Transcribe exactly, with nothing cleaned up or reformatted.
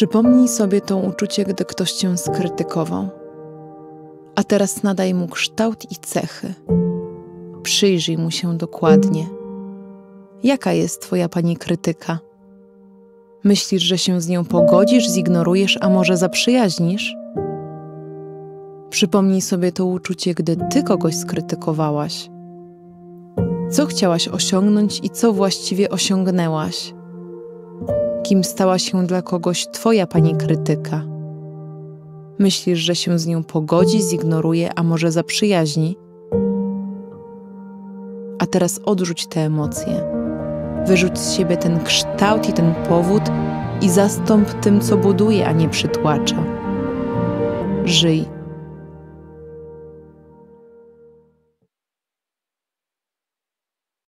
Przypomnij sobie to uczucie, gdy ktoś cię skrytykował. A teraz nadaj mu kształt i cechy. Przyjrzyj mu się dokładnie. Jaka jest twoja pani krytyka? Myślisz, że się z nią pogodzisz, zignorujesz, a może zaprzyjaźnisz? Przypomnij sobie to uczucie, gdy ty kogoś skrytykowałaś. Co chciałaś osiągnąć i co właściwie osiągnęłaś? Kim stała się dla kogoś twoja pani krytyka? Myślisz, że się z nią pogodzi, zignoruje, a może zaprzyjaźni? A teraz odrzuć te emocje. Wyrzuć z siebie ten kształt i ten powód i zastąp tym, co buduje, a nie przytłacza. Żyj.